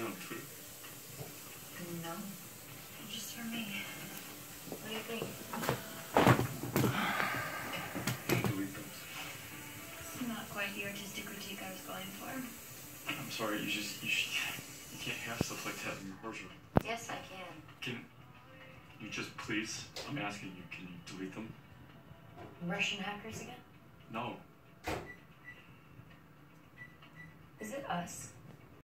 it on Twitter? No. Just for me. What do you think? Delete those. It's not quite the artistic critique I was going for. I'm sorry, you can't have stuff like that in your horror. Yes, I can. Can you just please, I'm asking you, can you delete them? Russian hackers again? No. Is it us?